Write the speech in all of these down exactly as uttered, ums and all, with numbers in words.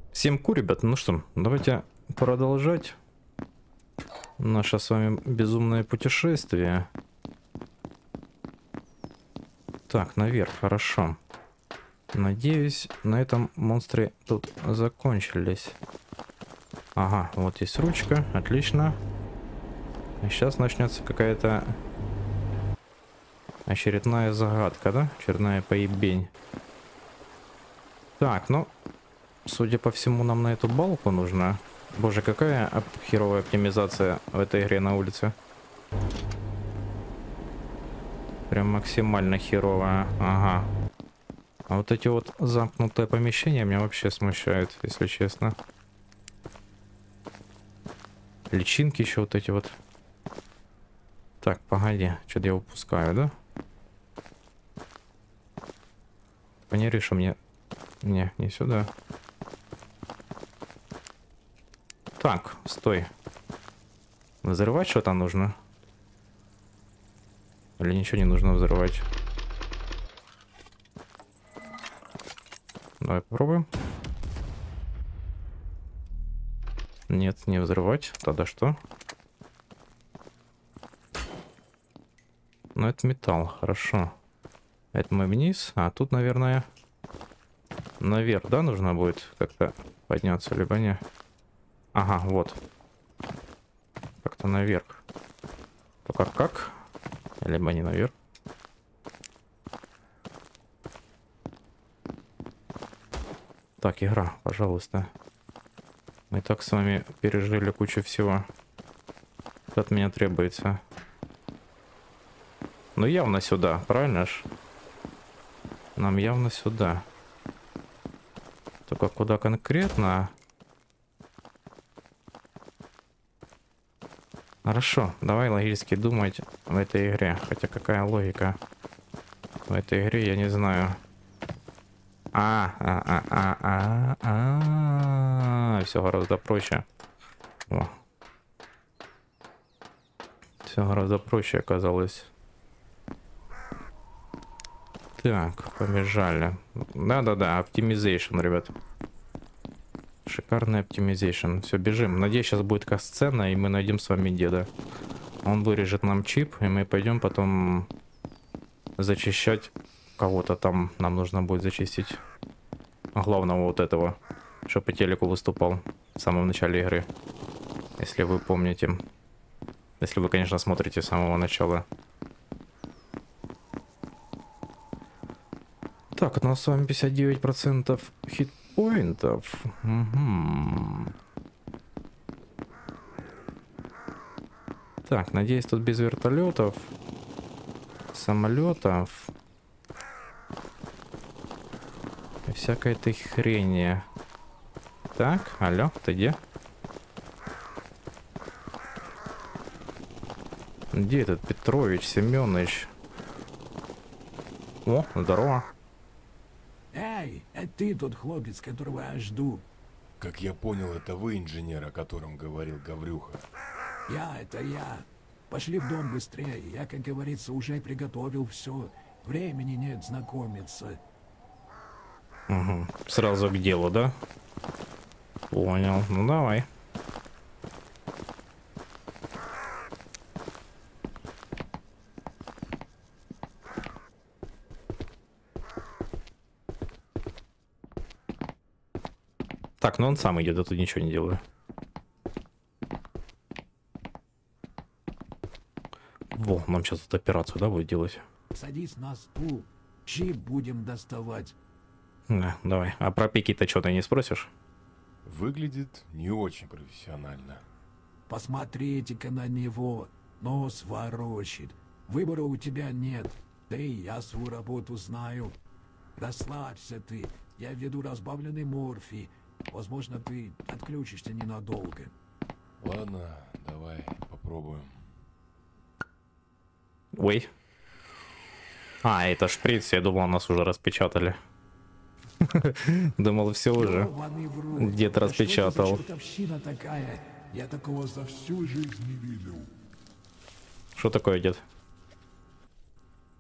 Всем ку, ребят. Ну что, давайте продолжать наше с вами безумное путешествие. Так, наверх, хорошо. Надеюсь, на этом монстры тут закончились. Ага, вот есть ручка, отлично. И сейчас начнется какая-то очередная загадка, да? Очередная поебень. Так, ну, судя по всему, нам на эту балку нужно. Боже, какая оп херовая оптимизация в этой игре на улице. Прям максимально херовая. Ага. А вот эти вот замкнутые помещения меня вообще смущают, если честно. Личинки еще вот эти вот. Так, погоди. Что-то я упускаю, да? Понери, что мне... Не, не сюда. Так, стой. Взрывать что-то нужно? Или ничего не нужно взрывать? Давай попробуем. Нет, не взрывать. Тогда что? Ну, это металл, хорошо. Это мы вниз. А тут, наверное, наверх, да, нужно будет как-то подняться, либо не. Ага, вот. Как-то наверх. Только как? Либо не наверх. Так, игра, пожалуйста. Мы так с вами пережили кучу всего. Что от меня требуется? Ну, явно сюда, правильно ж? Нам явно сюда. Только куда конкретно? Хорошо, давай логически думать в этой игре. Хотя какая логика в этой игре, я не знаю. А, а, а, а, а, а, все гораздо проще. О. Все гораздо проще оказалось. Так, побежали. Да-да-да, оптимизейшн, ребят. Шикарный оптимизейшн. Все, бежим. Надеюсь, сейчас будет касцена, и мы найдем с вами деда. Он вырежет нам чип, и мы пойдем потом зачищать кого-то там. Нам нужно будет зачистить главного вот этого, что по телеку выступал в самом начале игры. Если вы помните. Если вы, конечно, смотрите с самого начала. Так, у нас с вами пятьдесят девять процентов хитпоинтов. Угу. Так, надеюсь, тут без вертолетов, самолетов и всякой этой хрени. Так, алло, ты где? Где этот Петрович, Семенович? О, здорово. Эй, это ты тот хлопец, которого я жду. Как я понял, это вы инженер, о котором говорил Гаврюха. Я, это я. Пошли в дом быстрее. Я, как говорится, уже приготовил все. Времени нет знакомиться. Угу. Сразу к делу, да? Понял. Ну давай. Так, ну он сам идет, я тут ничего не делаю. Во, нам сейчас тут операцию, да, будет делать? Садись на стул. Чип будем доставать. Да, давай. А про пики-то что, ты не спросишь? Выглядит не очень профессионально. Посмотрите-ка на него. Нос ворочит. Выбора у тебя нет. Да и я свою работу знаю. Расслабься ты. Я веду разбавленный морфий. Возможно, ты отключишься ненадолго. Ладно, давай попробуем. Ой. А, это шприц, я думал, нас уже распечатали. Думал, все уже. Ёбаный в рот. Дед Да распечатал. что это за чертовщина такая? Я такого за всю жизнь не видел. Что такое, дед?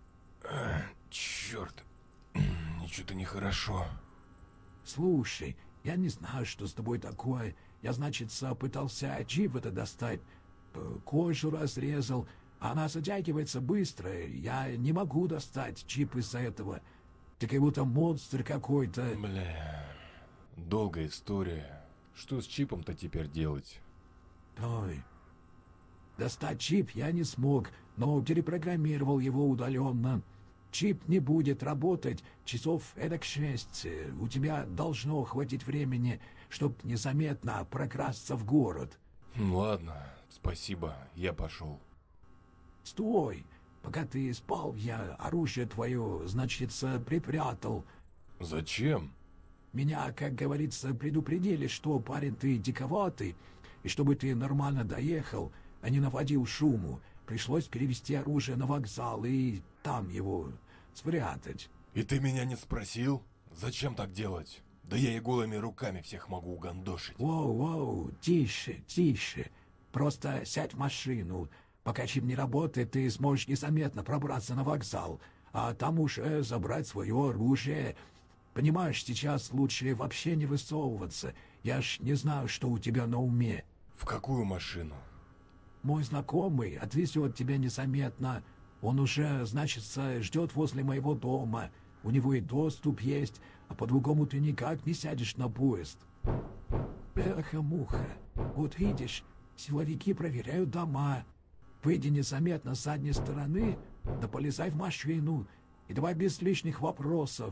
Черт, ничего-то нехорошо. Слушай, Я не знаю, что с тобой такое. Я, значит, пытался чип это достать. П- Кожу разрезал. Она затягивается быстро. Я не могу достать чип из-за этого. Ты как будто монстр какой-то. Бля, долгая история. Что с чипом-то теперь делать? Ой. Достать чип я не смог, но перепрограммировал его удаленно. Чип не будет работать часов эдак шесть. У тебя должно хватить времени, чтобы незаметно прокрасться в город. М, Ладно, спасибо, я пошел. Стой! Пока ты спал, я оружие твое, значит, припрятал. Зачем? Меня, как говорится, предупредили, что парень ты диковатый, и чтобы ты нормально доехал, а не наводил шуму, пришлось перевести оружие на вокзал и там его спрятать. И ты меня не спросил? Зачем так делать? Да я и голыми руками всех могу угандошить. Воу-воу, тише, тише. Просто сядь в машину. Пока чип не работает, ты сможешь незаметно пробраться на вокзал, а там уже забрать свое оружие. Понимаешь, сейчас лучше вообще не высовываться. Я ж не знаю, что у тебя на уме. В какую машину? Мой знакомый отвезет тебя незаметно. Он уже, значит, ждет возле моего дома. У него и доступ есть, а по-другому ты никак не сядешь на поезд. Бляха-муха. Вот видишь, силовики проверяют дома. Выйди незаметно с задней стороны, да полезай в машину. И давай без лишних вопросов.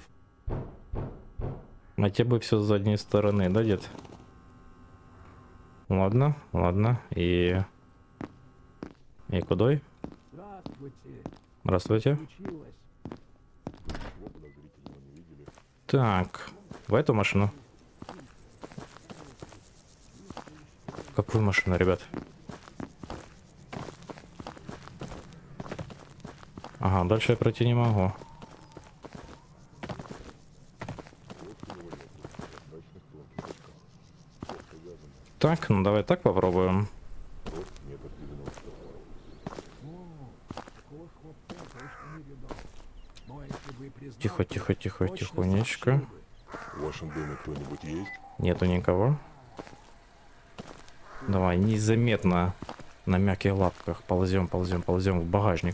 А тебе бы все с задней стороны, да, дед? Ладно, ладно. И... И куда? Здравствуйте. Здравствуйте. Случилось? Так, в эту машину. Какую машину, ребят? Ага, дальше я пройти не могу. Так, ну давай так попробуем. Тихо, тихо, тихо, тихонечко. В вашем доме кто-нибудь есть? Нету никого. Давай, незаметно на мягких лапках ползем, ползем, ползем в багажник.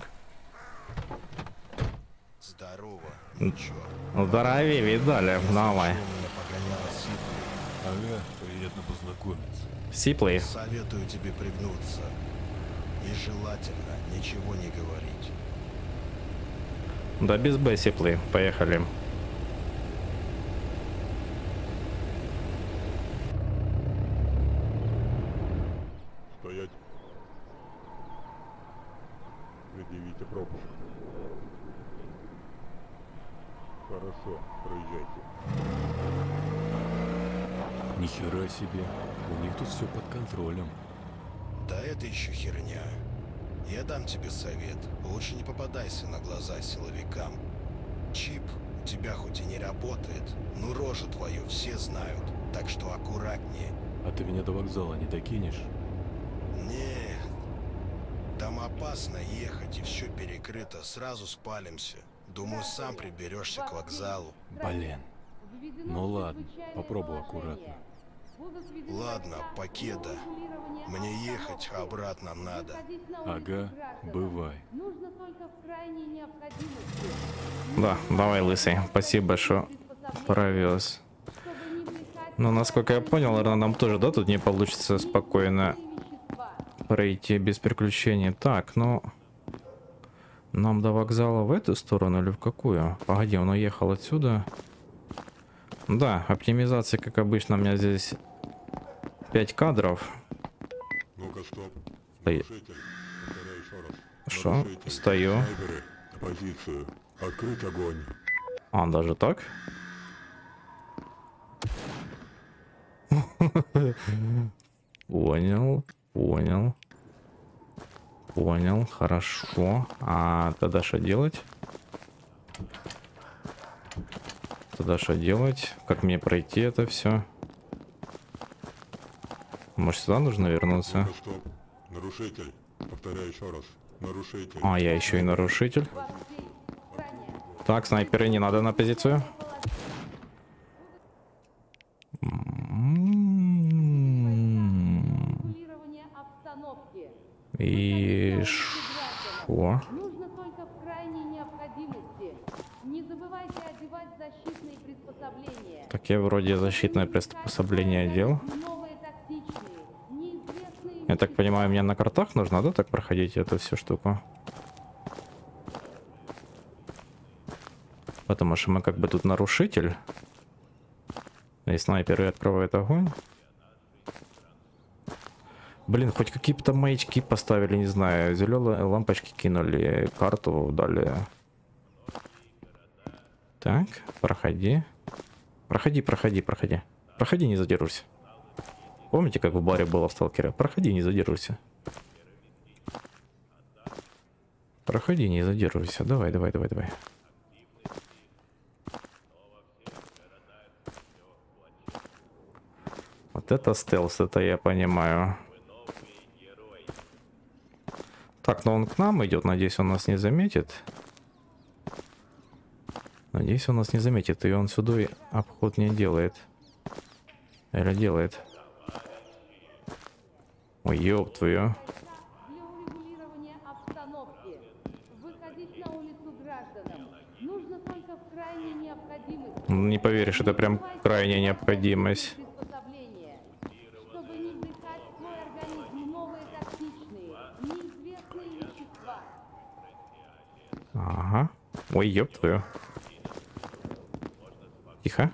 Здорово, ничего. Здоровее, видали? Давай. Ага, приятно познакомиться. Сиплый. Советую тебе пригнуться. Нежелательно ничего не говорить. Да без Б сиплый. Поехали. Стоять. Предъявите пропуск. Хорошо, проезжайте. Нихера себе, у них тут все под контролем. Да это еще херня. Я дам тебе совет. Лучше не попадайся на глаза силовикам. Чип у тебя хоть и не работает, но рожу твою все знают. Так что аккуратнее. А ты меня до вокзала не докинешь? Нет. Там опасно ехать, и все перекрыто. Сразу спалимся. Думаю, сам приберешься к вокзалу. Блин. Ну ладно, попробую аккуратно. Ладно, покеда. Мне ехать, а обратно надо. Ага, бывай. Нужно только в крайней необходимости. Да, давай, лысый. Спасибо, что провез. Ну, насколько я понял, наверное, нам тоже, да, тут не получится спокойно пройти без приключений. Так, ну... Нам до вокзала в эту сторону или в какую? Погоди, он уехал отсюда. Да, оптимизация, как обычно, у меня здесь пять кадров. Ну-ка, стоп. Ой. Нарушитель. Повторяю еще раз. Шо? Нарушитель. Стою. Снайперы. На позицию. Открыть огонь. А, даже так? Понял, понял. Понял, хорошо. А тогда что делать? Тогда что делать? Как мне пройти это все? Может, сюда нужно вернуться? Ну-ка, стоп. Нарушитель. Повторяю еще раз. Нарушитель. А, я еще и нарушитель. Так, снайперы, не надо на позицию. М, И шо? Нужно только в крайней необходимости. Не забывайте одевать защитные приспособления. Так я вроде защитное приспособление одел. Новые тактичные, неизвестные. Я так понимаю, мне на картах нужно, да, так проходить эту всю штуку? Потому что мы как бы тут нарушитель. И снайперы открывают огонь. Блин, хоть какие-то маячки поставили, не знаю. Зеленые лампочки кинули, карту дали. Так, проходи. Проходи, проходи, проходи. Проходи, не задержуйся. Помните, как в баре было в Сталкере? Проходи, не задержуйся. Проходи, не задерживайся. Давай, давай, давай, давай. Вот это стелс, это я понимаю. Так, но он к нам идет, надеюсь, он нас не заметит. Надеюсь, он нас не заметит, и он сюда и обход не делает. Или делает? Ой, ёб твою. Для урегулирования обстановки. Выходить на улицу гражданам нужно только в крайней необходимости. Не поверишь, это прям крайняя необходимость. Приспособления. Чтобы не вдыхать в свой организм новые токсичные, неизвестные вещества. Ага. Ой, ёб твою. Тихо.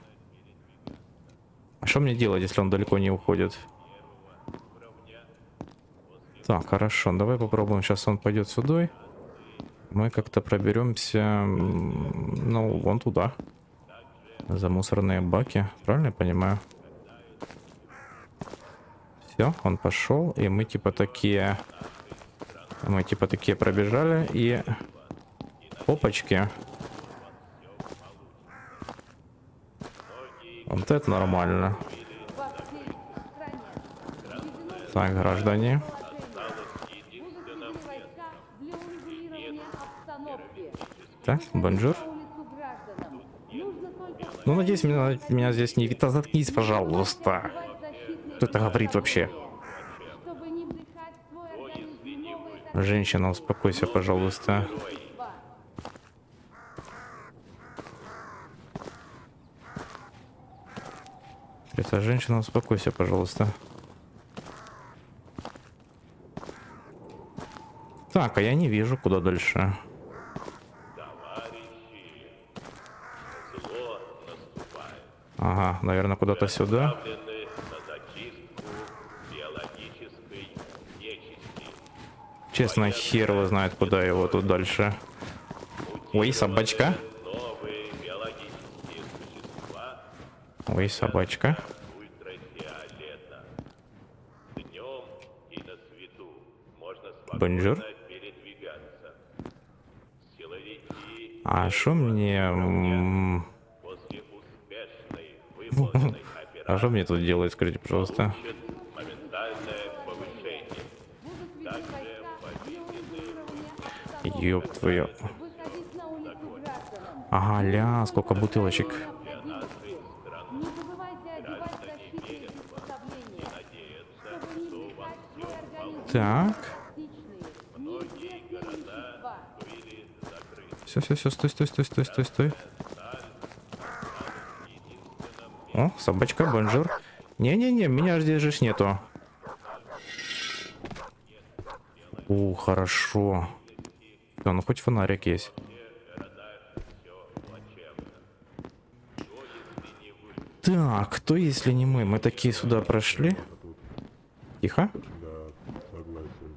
А что мне делать, если он далеко не уходит? Так, хорошо, давай попробуем. Сейчас он пойдет сюда. Мы как-то проберемся, ну, вон туда. За мусорные баки. Правильно я понимаю? Все, он пошел, и мы типа такие... Мы типа такие пробежали, и... Опачки. Вот это нормально. Во всей стране введено Так, граждане. положение. Будут введены войска для урегулирования обстановки. Так, бонжур. На улицу гражданам нужно только Ну, надеюсь, меня, меня здесь не видно. Заткнись, пожалуйста. одевать защитные Кто это говорит вообще? чтобы не вдыхать в свой организм новые Женщина, успокойся, пожалуйста. токсичные. Это женщина, успокойся, пожалуйста. Так, а я не вижу, куда дальше. Ага, наверное, куда-то сюда. Честно, хер его знает, куда его тут дальше. Ой, собачка. Ой, собачка. Бонжур. А что мне... м, А что мне тут делать, скажите, пожалуйста? Ёб твою. Выходить на улицу гражданам. Ага, ля, сколько бутылочек. Не забывайте одевать защитные приспособления, чтобы не вдыхать в свой организм Так. токсичные, неизвестные вещества. Все, все, все, стой, стой, стой, стой, стой, стой. О, собачка, бонжур. Не-не-не, меня здесь же ж нету. О, хорошо. Да, ну хоть фонарик есть. Так, кто если не мы? Мы такие сюда прошли. Тихо. Да, согласен.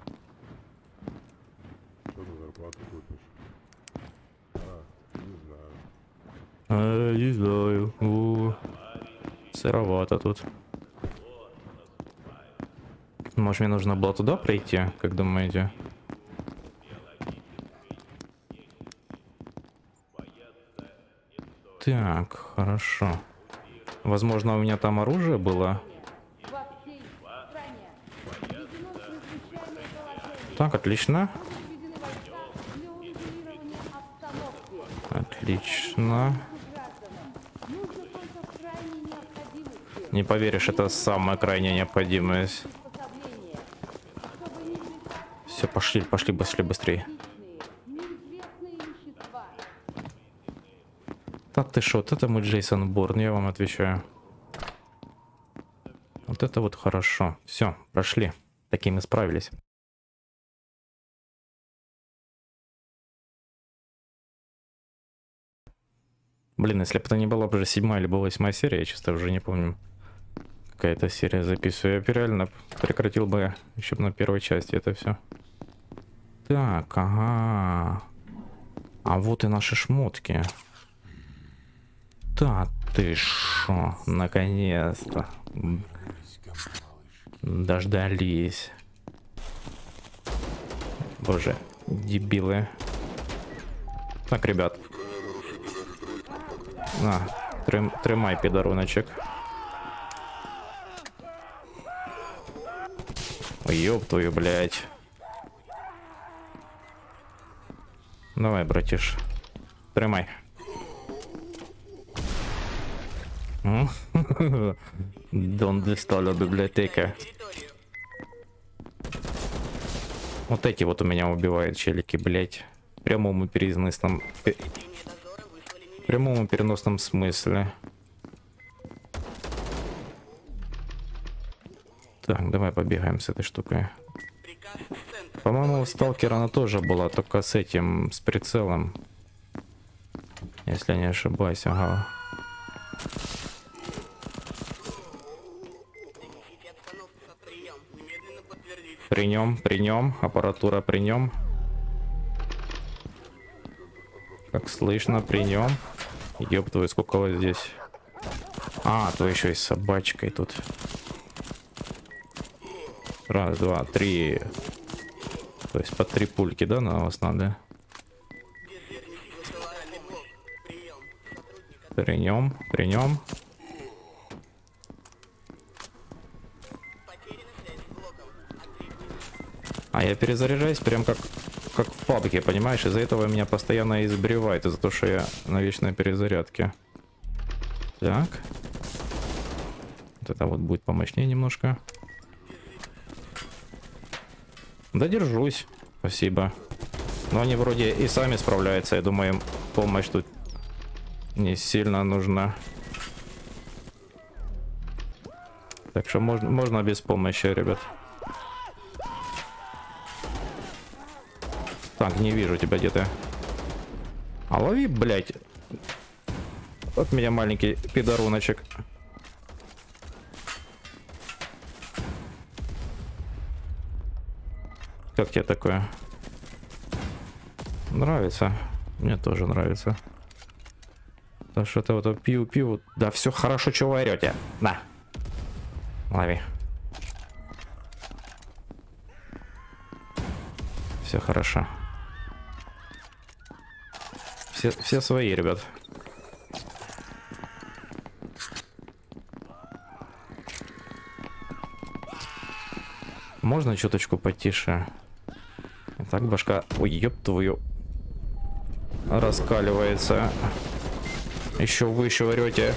Что на зарплату купишь? А, не знаю. А, не знаю. О, сыровато тут. Может, мне нужно было туда пройти, как думаете? Так, хорошо. Возможно, у меня там оружие было. Во всей стране введено чрезвычайное положение. Так, отлично. Будут введены войска для урегулирования обстановки. Отлично. Гражданам нужно только в крайней необходимости Не поверишь, это самая крайняя необходимость. приспособления, чтобы не вдыхать Пошли, пошли, пошли быстрее. Неизвестные вещества. Да ты шо, вот это мы Джейсон Борн, я вам отвечаю. Вот это вот хорошо. Все, прошли. Такими справились. Блин, если бы это не была уже седьмая либо восьмая серия, я чисто уже не помню. Какая-то серия записываю. Я бы реально прекратил бы еще на первой части это все. Так, ага. А вот и наши шмотки. Да ты шо, наконец-то. Дождались. Боже, дебилы. Так, ребят. На, трим, тримай, пидоруночек. Ёб твою, блядь. Давай, братиш. Тримай. Донde está la библиотека? Вот эти вот у меня убивают челики, блять. В прямом и переносном... В прямом и переносном смысле. Так, давай побегаем с этой штукой. По-моему, у сталкера она тоже была, только с этим, с прицелом. Если я не ошибаюсь, ага. При нем, при нем, аппаратура при нем. Как слышно, при нем. Ёб твою, сколько вас здесь. А, то еще и с собачкой тут. Раз, два, три. То есть по три пульки, да, на вас надо? При нем, при нем. А я перезаряжаюсь прям как, как в пабге, понимаешь? Из-за этого меня постоянно избривает, из-за того, что я на вечной перезарядке. Так. Вот это вот будет помощнее немножко. Да держусь. Спасибо. Но они вроде и сами справляются. Я думаю, им помощь тут не сильно нужна. Так что можно, можно без помощи, ребят. Так, не вижу тебя где-то. А лови, блядь. Вот меня маленький пидоруночек. Как тебе такое? Нравится? Мне тоже нравится. Да что-то вот пиу-пиу. Да все хорошо, чего вы орете. На. Лови. Все хорошо. Все, все свои, ребят. Можно чуточку потише? Так, башка... Ой, ёб твою. Раскаливается. Еще выше орете.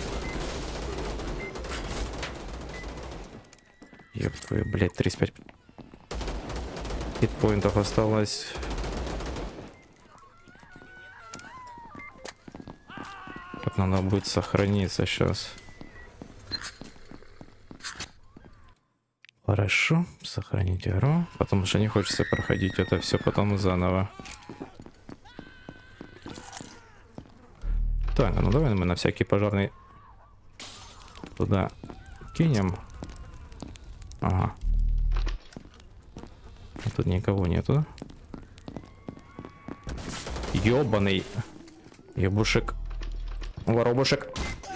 Ёб твою, блядь, тридцать пять хитпоинтов осталось. Так надо будет сохраниться сейчас. Хорошо, сохранить игру, потому что не хочется проходить это все потом заново. Так, ну давай мы на всякий пожарный туда кинем. Ага. А тут никого нету. Ёбаный ебушек. Воробушек.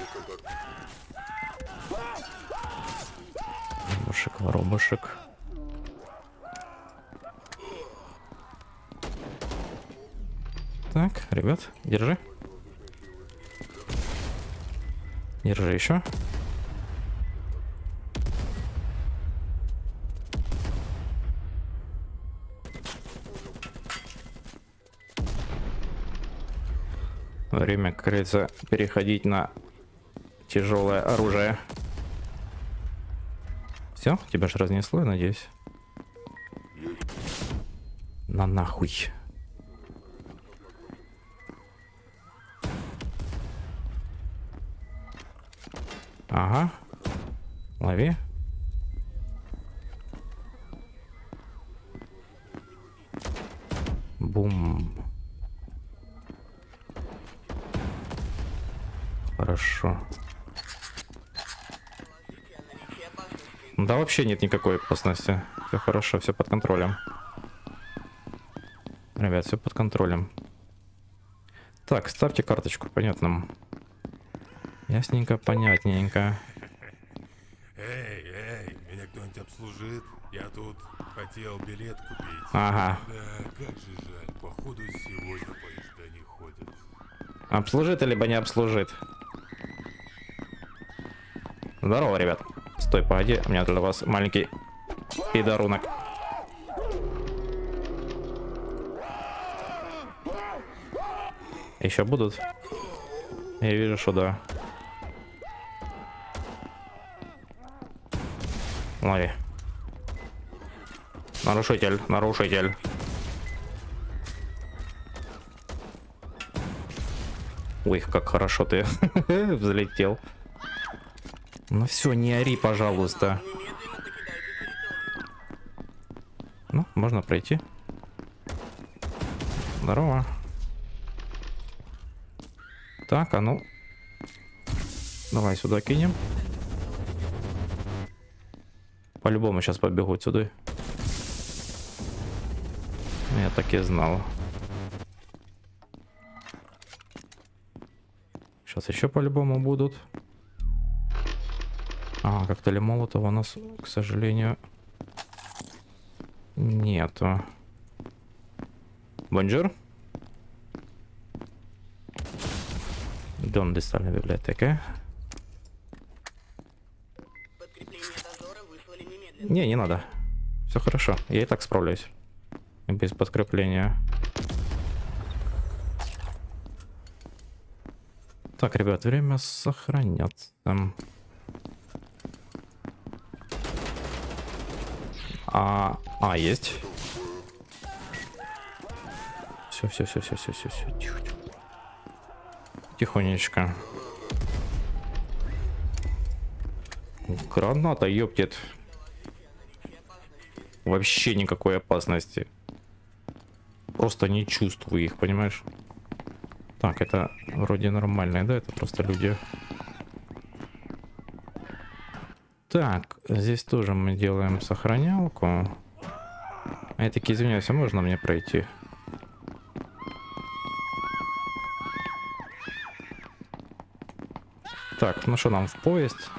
Воробушек, воробушек. Так, ребят, держи. Держи еще. Время, как говорится, переходить на тяжелое оружие. Все, тебя же разнесло, я надеюсь. На нахуй. Ага. Лови. Бум. Хорошо. Да вообще нет никакой опасности. Все хорошо, все под контролем. Ребят, все под контролем. Так, ставьте карточку, понятно. Ясненько, понятненько. Эй, эй, меня кто-нибудь обслужит? Я тут хотел билет купить. Ага. Да, как же жаль, походу сегодня поезда не ходят. Обслужит либо не обслужит. Здорово, ребят. Стой, погоди, у меня для вас маленький пидорунок. Еще будут? Я вижу, что да. Лови. Нарушитель, нарушитель. Ой, как хорошо ты взлетел. Ну все, не ори, пожалуйста. Ну, можно пройти. Здорово. Так, а ну. Давай сюда кинем. По-любому сейчас побегут сюда. Я так и знал. Сейчас еще по-любому будут. А, коктейля Молотова у нас, к сожалению, нету. Бонжур. Дом дистальной библиотеки. Не, не надо. Все хорошо. Я и так справляюсь. Без подкрепления. Так, ребят, время сохраняться. А, а есть. Все, все, все, все, все, все, все. Тихо, тихо. Тихонечко. Граната, ёптит. Вообще никакой опасности. Просто не чувствую их, понимаешь? Так, это вроде нормальные, да? Это просто люди. Так, здесь тоже мы делаем сохранялку. А я таки извиняюсь, а можно мне пройти? Так, ну что, нам в поезд?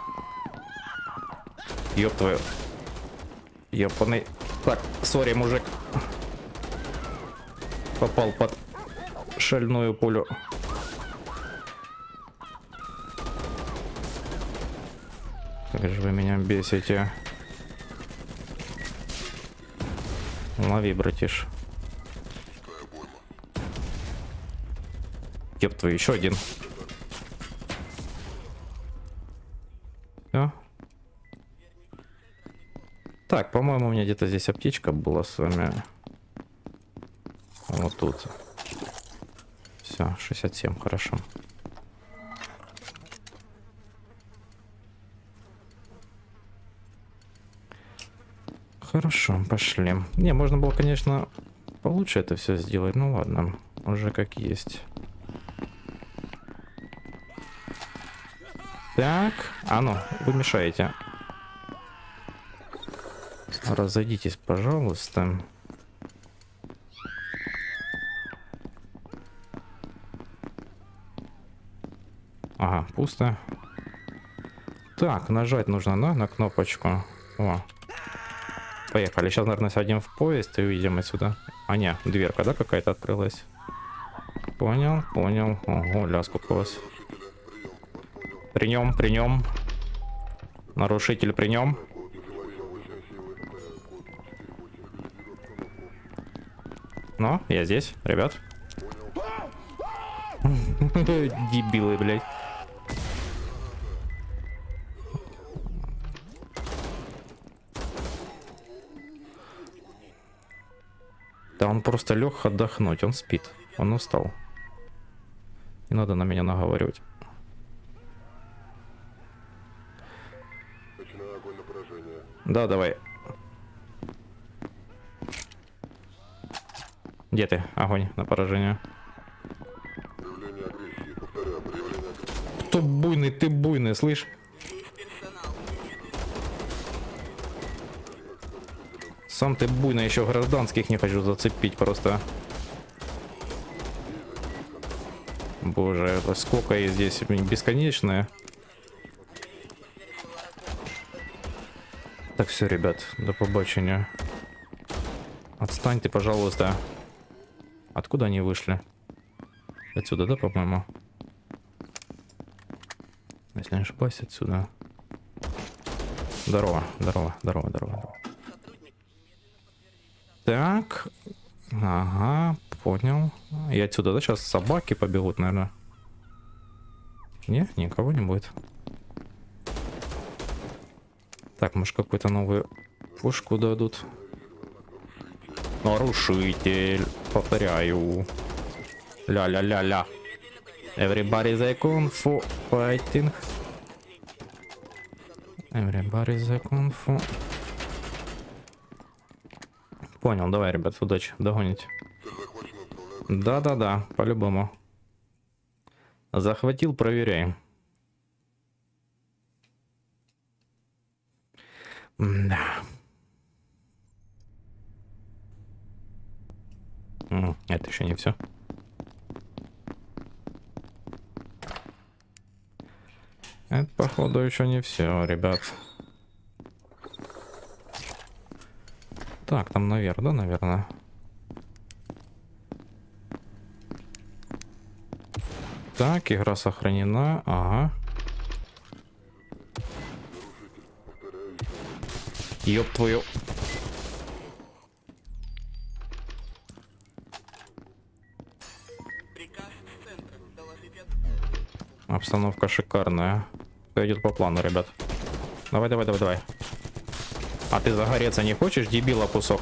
Ёб твою. Ёбаный. Так, сори, мужик. Попал под шальную пулю. Как же вы меня бесите. Лови, братиш. Ёб твою, еще один. Все. Так, по-моему, у меня где-то здесь аптечка была с вами. Вот тут. Все, шестьдесят семь, хорошо. Хорошо, пошли. Не, можно было, конечно, получше это все сделать. Ну ладно, уже как есть. Так, а ну, вы мешаете. Разойдитесь, пожалуйста. Ага, пусто. Так, нажать нужно, да, на кнопочку. О. Поехали. Сейчас, наверное, сядем в поезд и уйдем отсюда. А, не, дверка, да, какая-то открылась? Понял, понял. Ого, ля, сколько у вас. При нем, при нем. Нарушитель при нем. Ну, я здесь, ребят. Дебилы, блядь. Да он просто лег отдохнуть, он спит, он устал. Не надо на меня наговаривать. Начинаю огонь на поражение. Да, давай. Где ты? Огонь на поражение. Проявление агрессии. Повторяю, проявление агрессии. Ты буйный, ты буйный, слышь? Сам ты буйный, еще гражданских не хочу зацепить просто. Боже, это сколько их здесь, бесконечное. Так, все, ребят, до побачення. Отстаньте, пожалуйста. Откуда они вышли? Отсюда, да, по-моему? Если не ошибаюсь, отсюда. Здорово, здорово, здорово, здорово, здорово. Так. Ага, понял. И отсюда, да, сейчас собаки побегут, наверное. Не, никого не будет. Так, может, какую-то новую пушку дадут. Нарушитель. Повторяю. Ля-ля-ля-ля. Everybody the kung fu fighting. Everybody the kung fu. Понял, давай, ребят, удачи, догонить. Да-да-да, по-любому. Захватил, проверяем. Да. Это еще не все. Это, походу, еще не все, ребят. Так, там наверх, да, наверное? Так, игра сохранена. Ага. Ёб твою. Обстановка шикарная. Все идет по плану, ребят. Давай, давай, давай, давай. А ты загореться не хочешь, дебила кусок?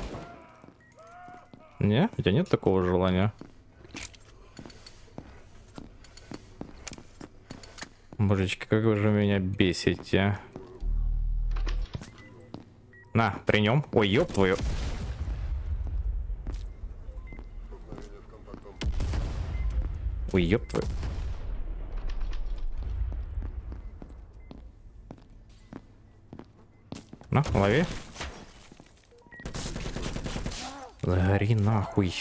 Не? У тебя нет такого желания? Божечки, как вы же меня бесите. На, при нем. Ой, ёб твою. Ой, ёб твою. На, лови. Загори нахуй.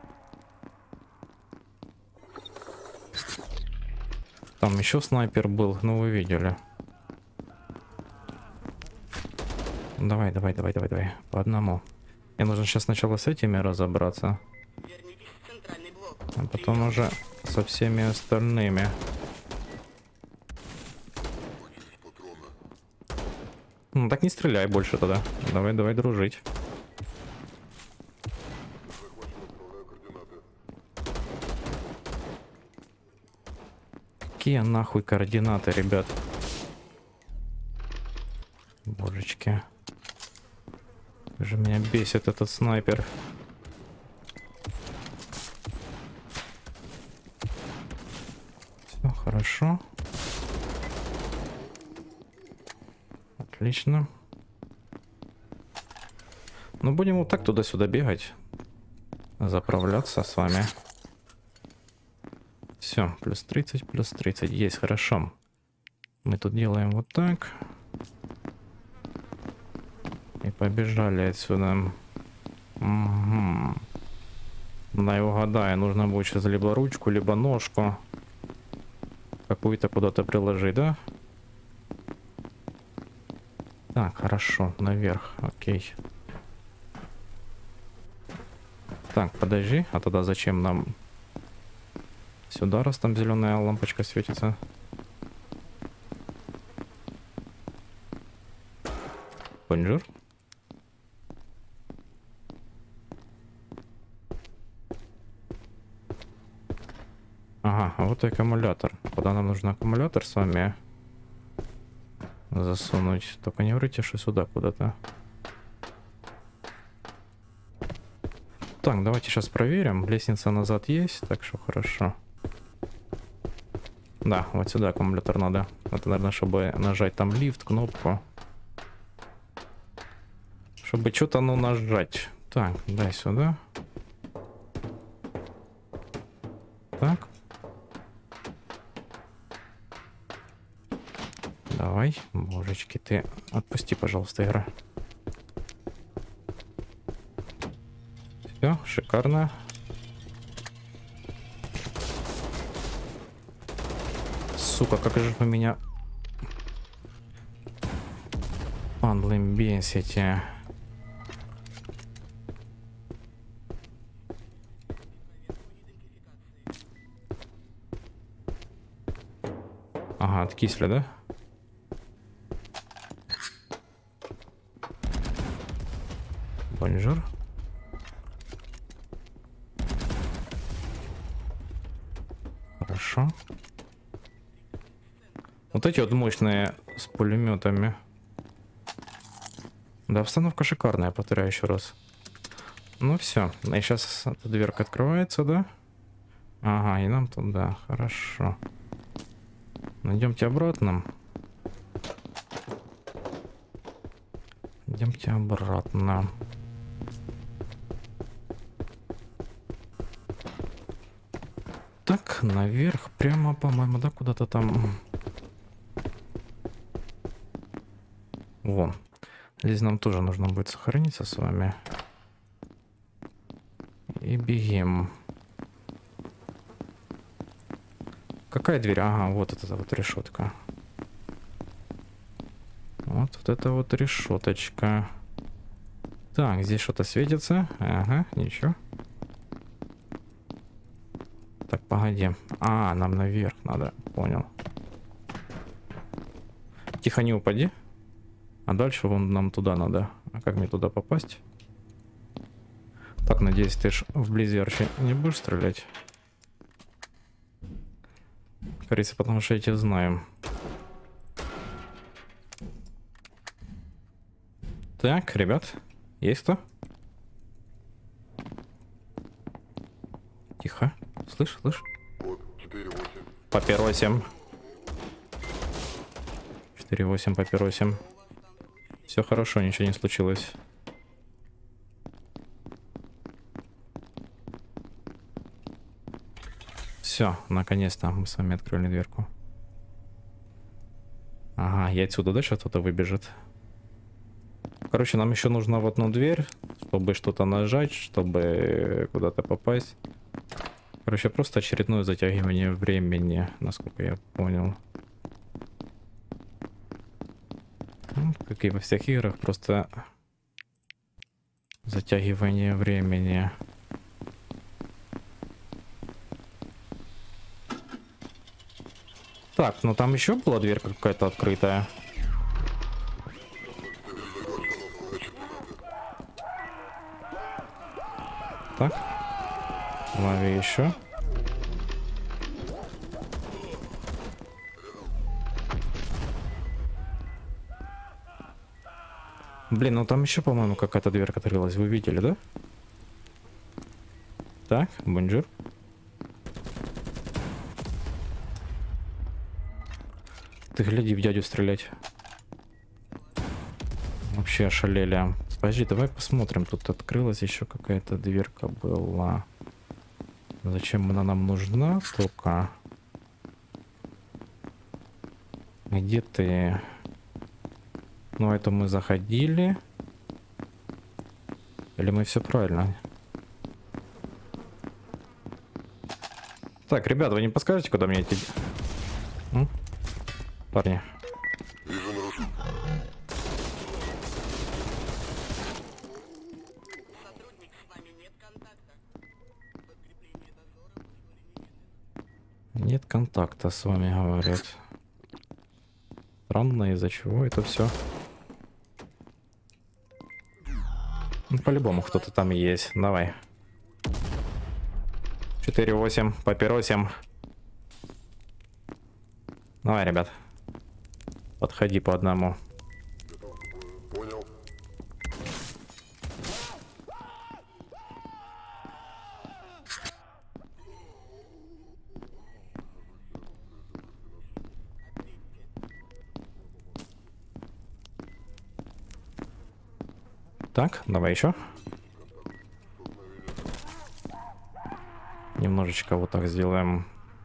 Там еще снайпер был, ну вы видели. Давай, давай, давай, давай, давай. По одному. Мне нужно сейчас сначала с этими разобраться. А потом уже со всеми остальными. Ну так не стреляй больше тогда. Давай, давай дружить. Какие нахуй координаты, ребят? Божечки. Как же меня бесит этот снайпер. Все хорошо. Отлично. Ну, будем вот так туда-сюда бегать. Заправляться с вами. Все, плюс тридцать, плюс тридцать. Есть, хорошо. Мы тут делаем вот так. И побежали отсюда. Угу. Да, и угадаю, нужно будет сейчас либо ручку, либо ножку. Какую-то куда-то приложить, да? Так, хорошо, наверх, окей. Так, подожди, а тогда зачем нам сюда, раз там зеленая лампочка светится? Бонжур. Ага, а вот и аккумулятор. Куда нам нужен аккумулятор с вами засунуть? Только не врите, что сюда куда-то. Так, давайте сейчас проверим. Лестница назад есть, так что хорошо. Да, вот сюда аккумулятор надо. Это, наверное, чтобы нажать там лифт, кнопку. Чтобы что-то, ну, нажать. Так, дай сюда. Так. Давай, божечки, ты отпусти, пожалуйста, игра. Все, шикарно. Сука, как же вы меня... Пандлы бесите. Ага, откисли, да? Бонжур. Хорошо. Вот эти вот мощные с пулеметами. Да, обстановка шикарная, повторяю еще раз. Ну все, и сейчас эта дверка открывается, да? Ага, и нам туда, хорошо. Идемте обратно. Идемте обратно. Так, наверх, прямо, по-моему, да, куда-то там. Вон. Здесь нам тоже нужно будет сохраниться с вами. И бегем. Какая дверь? Ага, вот эта вот решетка. Вот, вот это вот решеточка. Так, здесь что-то светится. Ага, ничего. Так, погоди. А, нам наверх надо. Понял. Тихо, не упади. А дальше вон нам туда надо. А как мне туда попасть? Так, надеюсь, ты ж вблизи арчи не будешь стрелять? Кажется, потому что я тебя знаю. Так, ребят, есть кто? Тихо. Слышь, слышь? Вот, четыре восемь. Папиросим. четыре восемь, папиросим. Все хорошо, ничего не случилось. Все, наконец-то мы с вами открыли дверку. Ага, и отсюда, да, сейчас кто-то выбежит. Короче, нам еще нужно в одну дверь, чтобы что-то нажать, чтобы куда-то попасть. Короче, просто очередное затягивание времени, насколько я понял. Ну, как и во всех играх, просто затягивание времени. Так, ну там еще была дверь какая-то открытая. Так. Лови еще. Блин, ну там еще, по-моему, какая-то дверка открылась. Вы видели, да? Так, бонжур. Ты гляди в дядю стрелять. Вообще ошалели. Подожди, давай посмотрим. Тут открылась еще какая-то дверка была. Зачем она нам нужна? Только. Где ты? Ну, это мы заходили. Или мы все правильно? Так, ребят, вы не подскажете, куда мне идти? М? Парни. Вижу наружу. Нет контакта с вами, говорят. Странно, из-за чего это все. Ну, по-любому кто-то там есть. Давай. четыре восемь, папиросим. Давай, ребят. Подходи по одному. Понял. Так, давай еще. Немножечко вот так сделаем.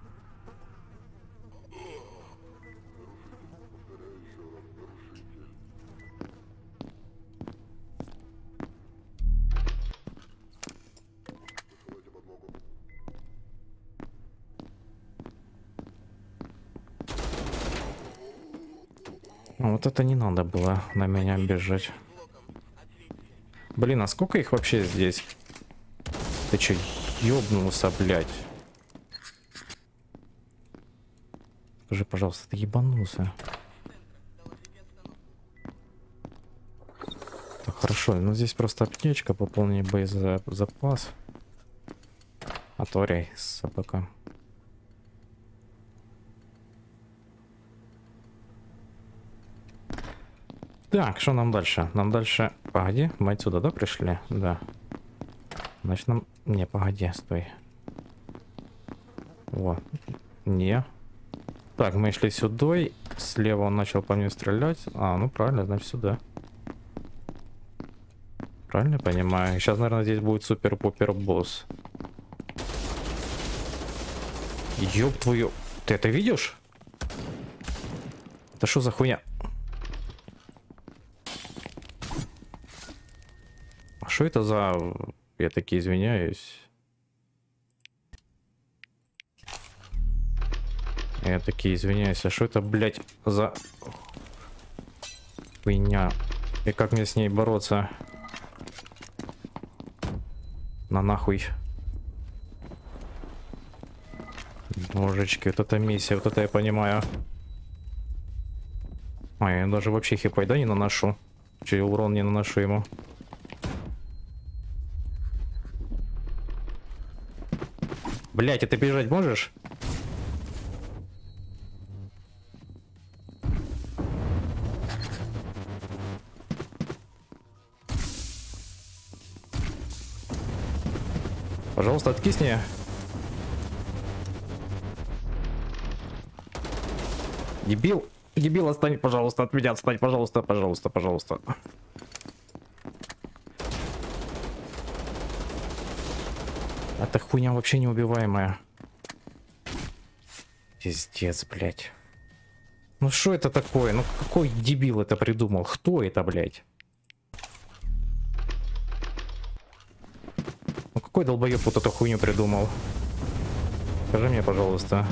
Вот это не надо было на меня бежать. Блин, а сколько их вообще здесь? Ты чё, ёбнулся, блядь? Скажи, пожалуйста, ты ебанулся? Так, хорошо, ну здесь просто аптечка, пополни боезапас. Отворяй, собака. Так, что нам дальше? Нам дальше... Погоди, мы отсюда, да, пришли? Да. Значит, нам... Не, погоди, стой. Вот. Не. Так, мы шли сюда. Слева он начал по мне стрелять. А, ну правильно, значит, сюда. Правильно понимаю? Сейчас, наверное, здесь будет супер-пупер босс. Ёб твою... Ты это видишь? Это что за хуйня? Что это за... Я таки извиняюсь. Я таки извиняюсь. А что это, блядь, за... хуйня? И как мне с ней бороться? На нахуй. Божечки, вот это миссия, вот это я понимаю. А, я даже вообще хипай, да, не наношу? Че, урон не наношу ему. Блять, а ты бежать можешь? Пожалуйста, откисни. Дебил, дебил, отстань, пожалуйста, от меня, отстань, пожалуйста, пожалуйста, пожалуйста. Эта хуйня вообще неубиваемая. Пиздец, блядь. Ну что это такое? Ну какой дебил это придумал? Кто это, блядь? Ну какой долбоеб вот эту хуйню придумал? Скажи мне, пожалуйста.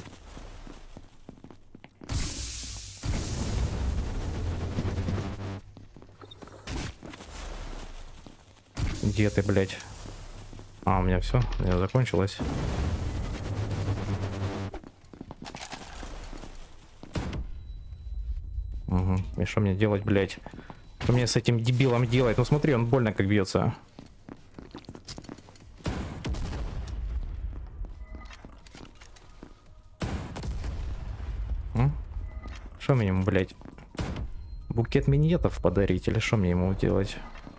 Где ты, блядь? А, у меня все, у меня закончилось. Угу. И что мне делать, блядь? Что мне с этим дебилом делать? Ну смотри, он больно как бьется. М? Что мне ему, блядь? Букет минетов подарить или что мне ему делать?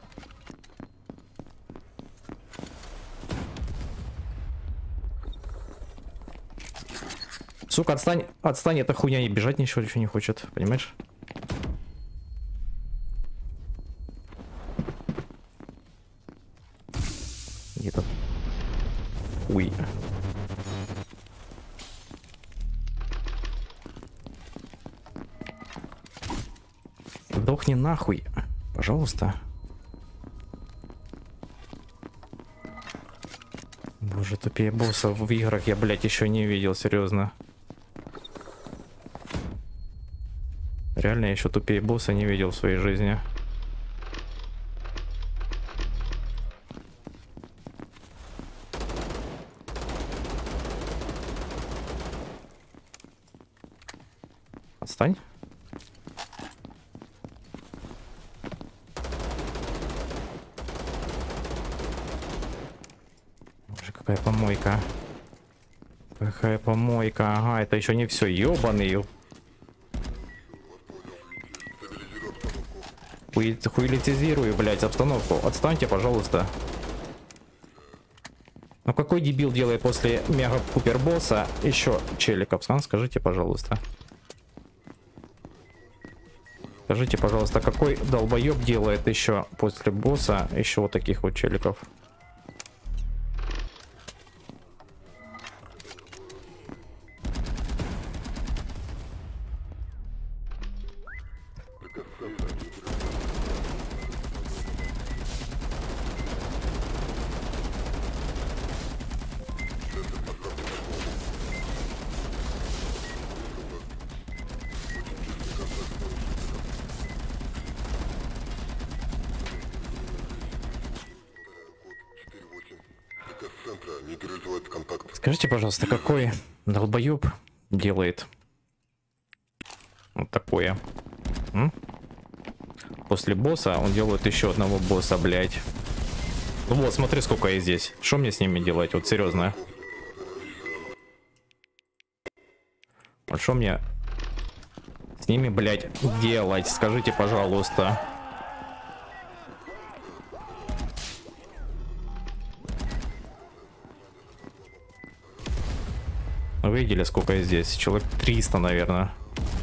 Сука, отстань, отстань, эта хуйня, и бежать ничего, ничего не хочет, понимаешь? Где-то... Уй. Сдохни нахуй, пожалуйста. Боже, тупее боссов в играх я, блядь, еще не видел, серьезно. Реально, я еще тупее босса не видел в своей жизни. Отстань. Боже, какая помойка. Какая помойка. Ага, это еще не все. Ёбаный. Хуилитизирую, блядь, обстановку. Отстаньте, пожалуйста. Ну какой дебил делает после мега-купер босса еще челиков? Сан, скажите, пожалуйста. Скажите, пожалуйста, какой долбоеб делает еще после босса еще вот таких вот челиков? Скажите, пожалуйста, какой долбоеб делает вот такое? М? После босса он делает еще одного босса, блядь. Ну вот, смотри, сколько я здесь. Что мне с ними делать? Вот серьезно. Вот что мне с ними, блядь, делать? Скажите, пожалуйста. Вы видели, сколько я здесь? Человек триста, наверное.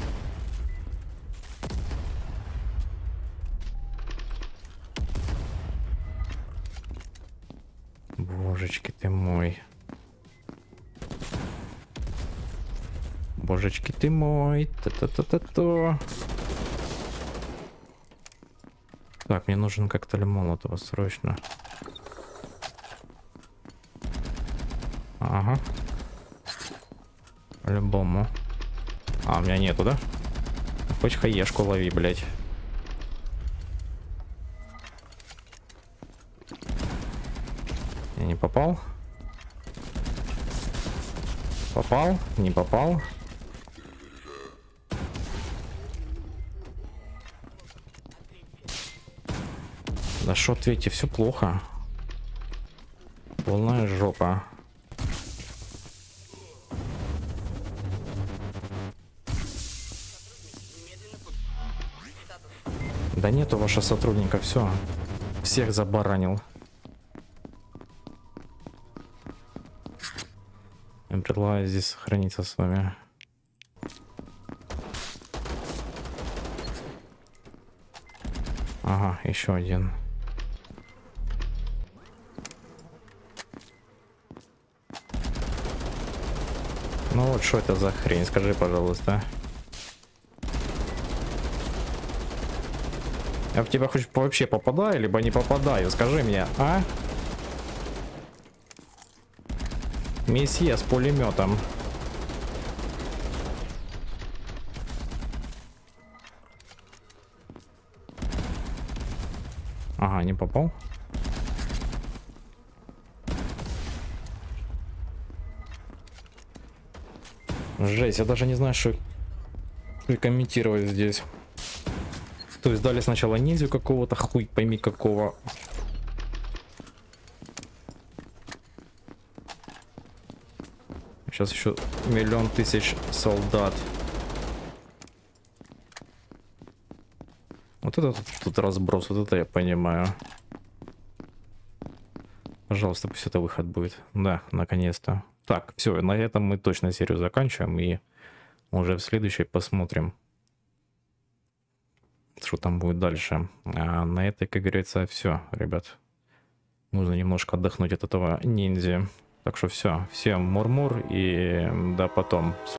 Божечки ты мой. Божечки ты мой. Та-та-та-та-та. Так, мне нужен коктейль Молотова срочно. Ага. По-любому. А, у меня нету, да? Хоть хаешку лови, блядь. Я не попал. Попал? Не попал. Да шо, ответьте, все плохо. Полная жопа. Да нету вашего сотрудника, все. Всех забаранил. Я предлагаю здесь сохраниться с вами. Ага, еще один. Ну вот что это за хрень, скажи, пожалуйста. Я в тебя хоть вообще попадаю, либо не попадаю, скажи мне, а? Месье с пулеметом. Ага, не попал. Жесть, я даже не знаю, что комментировать здесь. То есть дали сначала ниндзю какого-то, хуй пойми какого. Сейчас еще миллион тысяч солдат. Вот это тут, тут разброс, вот это я понимаю. Пожалуйста, пусть это выход будет. Да, наконец-то. Так, все, на этом мы точно серию заканчиваем. И уже в следующей посмотрим, что там будет дальше. А на этой, как говорится, все, ребят. Нужно немножко отдохнуть от этого ниндзя. Так что все, всем мур-мур и до потом.